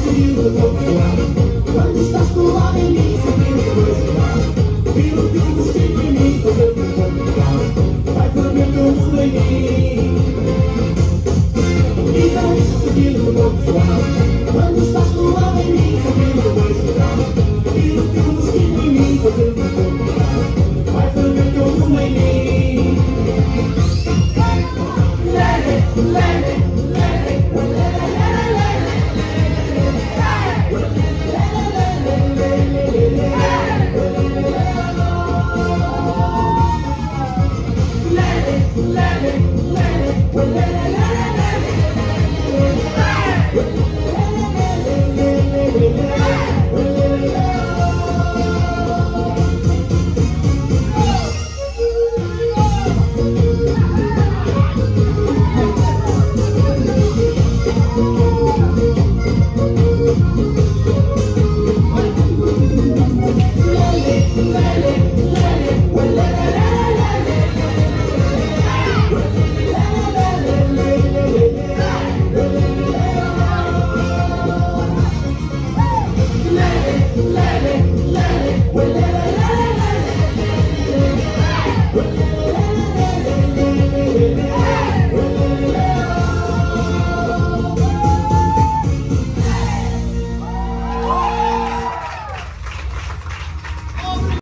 conseguindo controlar. Quando estás do lado em mim, sempre me vou jogar. E o teu destino em mim, fazer-me controlar. Vai ferver teu mundo em mim. E não conseguindo controlar. Quando estás do lado em mim, sempre me vou jogar. E o teu destino em mim, fazer-me controlar. Vai ferver teu mundo em mim. Let it, let it, let it.